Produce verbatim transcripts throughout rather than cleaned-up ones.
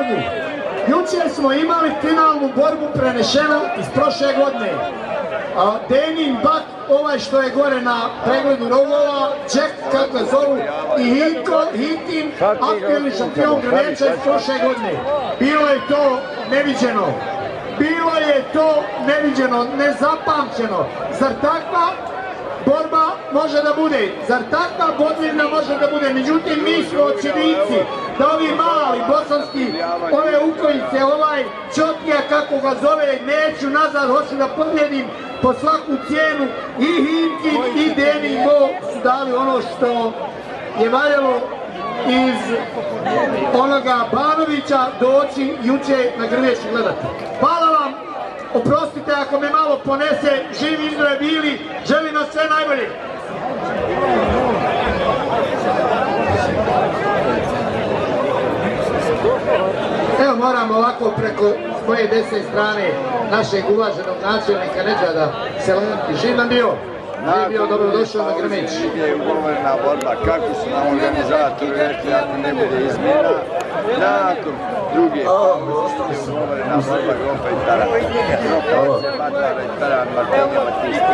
borbu. Jučer smo imali finalnu borbu prenešenu iz prošle godine. Denin Bak, ovaj što je gore na pregledu rogova, Džek, kako zovu, i Hitko, Hitin, aktuelni šampion Grmeča iz prošle godine. Bilo je to neviđeno. Bilo je to neviđeno, nezapamćeno. Zar takva borba može da bude? Zar takva bodljivna može da bude? Međutim, mi smo očevici da ovi mali bosanski, ove ukojice, ovaj Čotija, kako ga zove, neću nazad, hoću da pobjedim po svaku cijenu. I Hinkin i Deni Mo su dali ono što je valjalo iz onoga Banovića doći juče na Grmeč gledati. Hvala vam, oprostite ako me malo ponese, živi izdrave bili, želim vam sve najbolje. Evo moram ovako preko svoje desne strane našeg uvaženog načelnika Nedžada Selenki. Živ nam bio. Nije bio dobrodošao na Grmeč. Je ugovorena borba, kako su nam organizatori rekli, ako ne bude izmjena, nakon druge je ugovorena borba Gropa i Taran. Gropa se Matara i Taran, Martinja Matisti.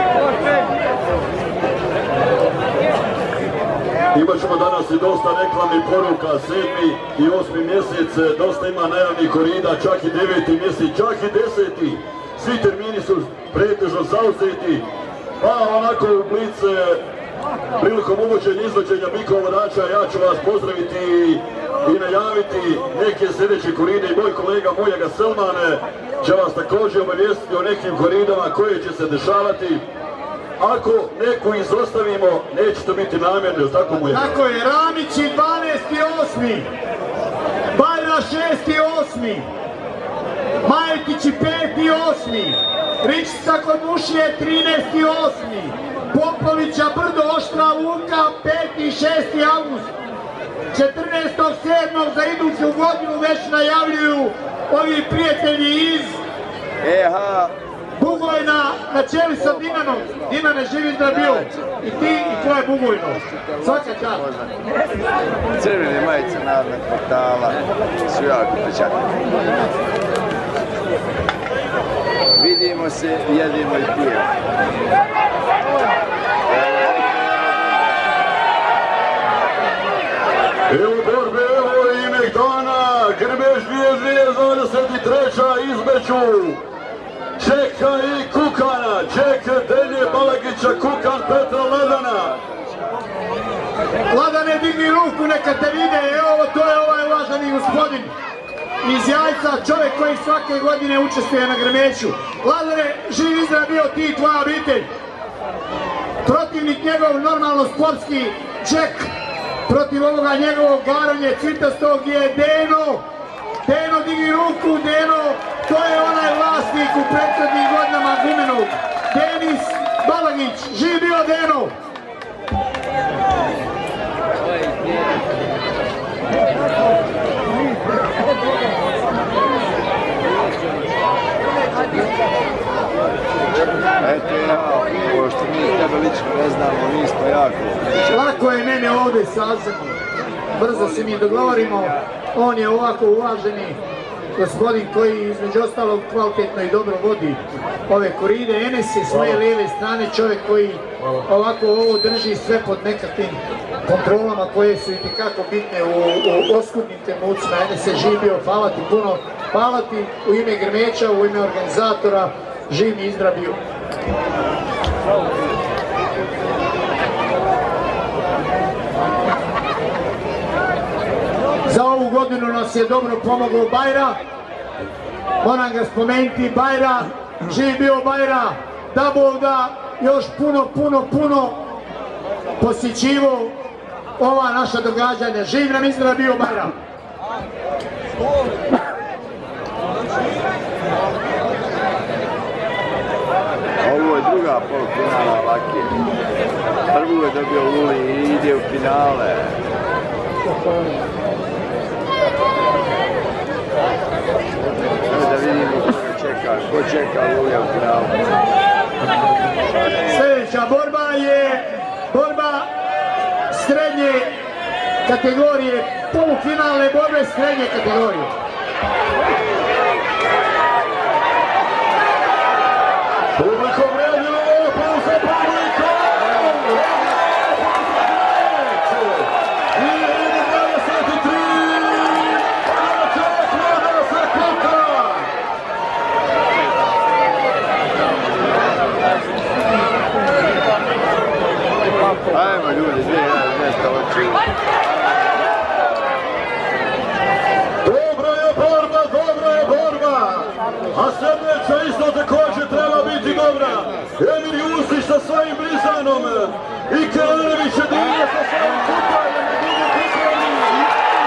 Imat ćemo danas i dosta reklamnih poruka, sedmi i osmi mjesec, dosta ima najavnih korida, čak i deveti mjesec, čak i deseti. Svi termini su pretežno zauzeti. Pa onako u blic, prilikom uvođenja izvođenja mikrovodača, ja ću vas pozdraviti i najaviti neke sljedeće koride i moj kolega Mojega Selmane će vas također obavijestiti o nekim koridama koje će se dešavati. Ako neku izostavimo, neće to biti namjerno, tako mu je. Tako je, Ramići dvanaesti osmi, Bajra šesti osmi, Majetići peti osmi, Ričica kod Mušije trinaesti osmi, Popovića Brdo Oštra Luka peti i šesti avgust. četrnaestog sedmog za iduću godinu već najavljuju ovi prijatelji iz Bugojna na čeli sa Dinanom. Dinane, živi da bio i ti i tvoje Bugojno. Svaka čast. Crvene majice narodnog portala su jako pečatne. Vidimo se, jedimo i pijemo. Evo borbe, evo i Megdana, Grmeč dvije tisuće dvadeset treća između Džeka i Kukana. Džek, Denje, Balagića, Kukan, Petra, Ladana. Ladane, digni ruku, neka te vide, evo to je ovaj uvaženi gospodin iz Jajca, čovjek koji svake godine učestvuje na Grmeću. Ladane, živ izdrav bio ti i tvoja obitelj. Protivnik njegov normalno sportski Džek, protiv ovoga njegovog garanje cvitastog je Deno. Deno, digni ruku, Deno, to je onaj vlasnik u prethodnih godinama gumenog. Denis Balagić, živ bio Deno. Eto ja, ovo što mi tebe lično ne znamo, mi smo jako. Lako je mene ovdje saznati. Brzo se mi dogovorimo. On je ovako uvaženi gospodin koji između ostalog kvalitetno i dobro vodi ove koride. Enes je svoje lijeve strane, čovjek koji ovako ovo drži sve pod nekakvim kontrolama koje su itekako bitne u, u oskudnim trenucima. Enes je živ bio, hvala ti puno, hvala ti u ime Grmeča, u ime organizatora, živ i izdrav bio. Za ovu godinu nas je dobro pomogao Bajra, moram ga spomenuti, Bajra, živ bio Bajra, da Bog da još puno, puno, puno posjećivo ova naša događanja. Živ nam izdrav bio Bajra. Ovo je druga polufinala Lake. Prvu je dobio Luli i ide u finale. Da vidimo ko čeka, ko čeka Lulija u finalu. Sljedeća borba je borba srednje kategorije, polufinalne borbe srednje kategorije. Publikom redilo, pol za publikom! dvadeset tri! Džek vlada se Kukan! Ajmo ljudi, dvije jedan mjesta oči. Dobra je borba, dobra je borba! A sedmeća isto također treba biti dobra. Emir Jusić sa svojim Brizanom i Kelenović je divio sa svojim Kukanjem i divio Kukanjem.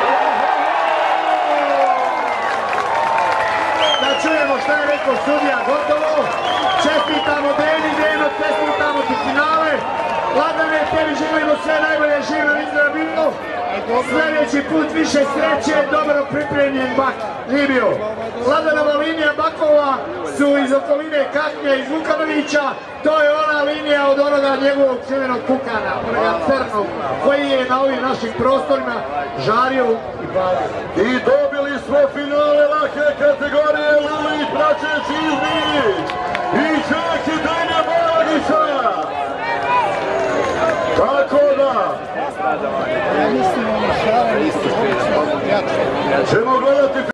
Da čujemo šta je rekao sudija, gotovo. Čestitamo Deni, Deno, čestitamo ti finale. Ladane, tebi želimo sve najbolje, živo izrabilno. Sljedeći put više sreće, dobro pripremljen bak, živio. Ladanova linija bakova su iz okoline Kaknja, iz Vukanovića. To je ona linija od onoga njegovog čuvenog Kukana, onoga crnog, koji je na ovim našim prostorima žario i palio. I dobili smo finale lake kategorije Lulit, praćeći izbiri. I Džek i Denja Balagića. Tako da Ja mislim ono šaranje, ćemo gledati